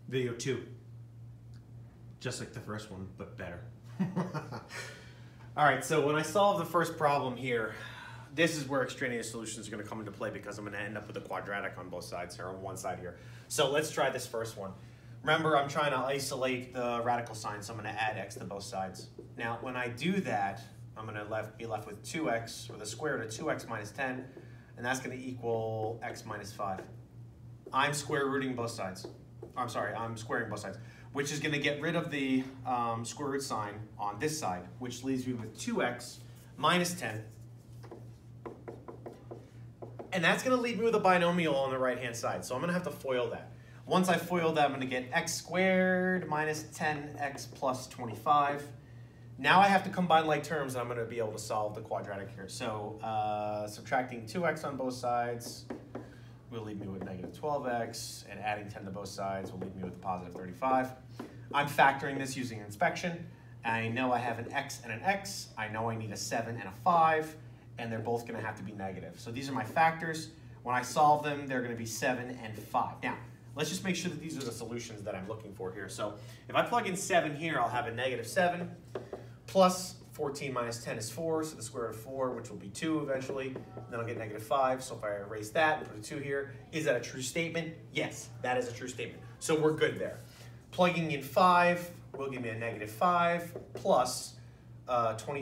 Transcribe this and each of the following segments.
Video 2. Just like the first one, but better. All right, so when I solve the first problem here, this is where extraneous solutions are going to come into play because I'm going to end up with a quadratic on both sides here, on one side here. So let's try this first one. Remember, I'm trying to isolate the radical sign, so I'm going to add x to both sides. Now, when I do that, I'm going to be left with 2x, or the square root of 2x minus 10, and that's going to equal x minus 5. I'm square rooting both sides. I'm sorry, I'm squaring both sides, which is going to get rid of the square root sign on this side, which leaves me with 2x minus 10. And that's going to leave me with a binomial on the right-hand side, so I'm going to have to FOIL that. Once I FOIL that, I'm going to get x squared minus 10x plus 25. Now I have to combine like terms, and I'm going to be able to solve the quadratic here. So subtracting 2x on both sides will leave me with negative 12x, and adding 10 to both sides will leave me with a positive 35. I'm factoring this using inspection. I know I have an x and an x. I know I need a 7 and a 5, and they're both going to have to be negative. So these are my factors. When I solve them, they're going to be 7 and 5. Now, let's just make sure that these are the solutions that I'm looking for here. So if I plug in 7 here, I'll have a negative 7 plus 14 minus 10 is 4, so the square root of 4, which will be 2 eventually. Then I'll get negative 5, so if I erase that and put a 2 here, is that a true statement? Yes, that is a true statement. So we're good there. Plugging in 5 will give me a negative 5 plus 10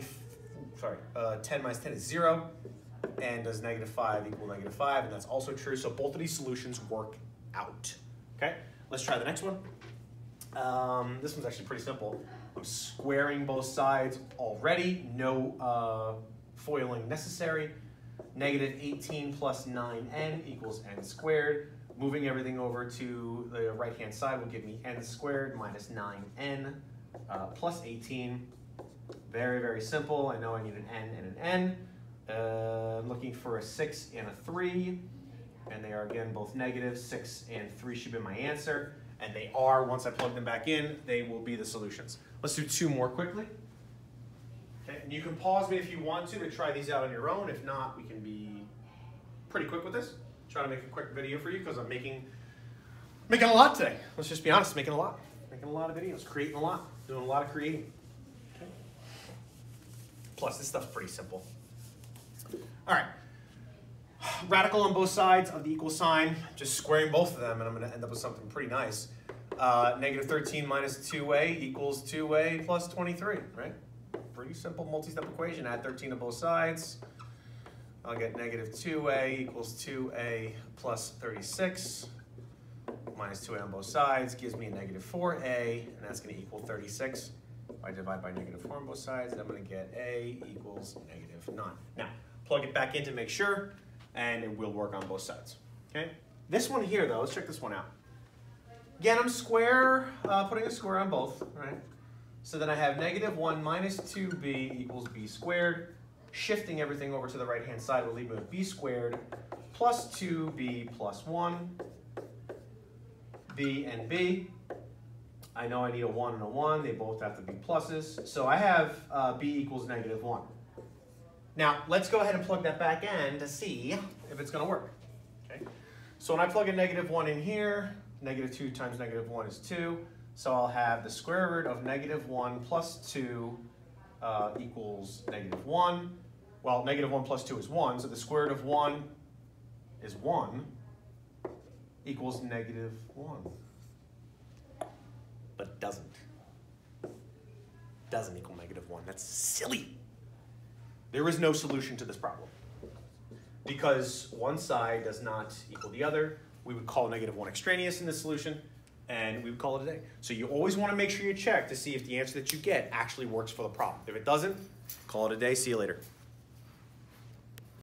minus 10 is 0. And does negative 5 equal negative 5? And that's also true, so both of these solutions work out. Okay, let's try the next one. This one's actually pretty simple. I'm squaring both sides already, no foiling necessary. Negative 18 plus 9n equals n squared. Moving everything over to the right-hand side will give me n squared minus 9n plus 18. Very, very simple. I know I need an n and an n. I'm looking for a 6 and a 3, and they are again both negative. 6 and 3 should be my answer, and they are. Once I plug them back in, they will be the solutions. Let's do 2 more quickly. Okay, and you can pause me if you want to try these out on your own. If not, we can be pretty quick with this. Try to make a quick video for you because I'm making a lot today. Let's just be honest, making a lot of videos, creating a lot, doing a lot of creating. Okay. Plus, this stuff's pretty simple. All right, radical on both sides of the equal sign, just squaring both of them, and I'm going to end up with something pretty nice. Negative 13 minus 2a equals 2a plus 23, right? Pretty simple multi-step equation. Add 13 to both sides. I'll get negative 2a equals 2a plus 36. Minus 2a on both sides gives me a negative 4a, and that's going to equal 36. If I divide by negative 4 on both sides, I'm going to get a equals negative 9. Now, plug it back in to make sure, and it will work on both sides. Okay. This one here, though, let's check this one out. Again, I'm putting a square on both, right? So then I have negative 1 minus 2b equals b squared. Shifting everything over to the right-hand side will leave me with b squared plus 2b plus 1, b and b. I know I need a 1 and a 1. They both have to be pluses. So I have b equals negative 1. Now, let's go ahead and plug that back in to see if it's going to work. Okay. So when I plug a negative 1 in here, negative 2 times negative 1 is 2. So I'll have the square root of negative 1 plus 2 equals negative 1. Well, negative 1 plus 2 is 1, so the square root of 1 is 1 equals negative 1. But doesn't equal negative 1. That's silly. There is no solution to this problem because one side does not equal the other. We would call negative 1 extraneous in this solution, and we would call it a day. So you always want to make sure you check to see if the answer that you get actually works for the problem. If it doesn't, call it a day. See you later.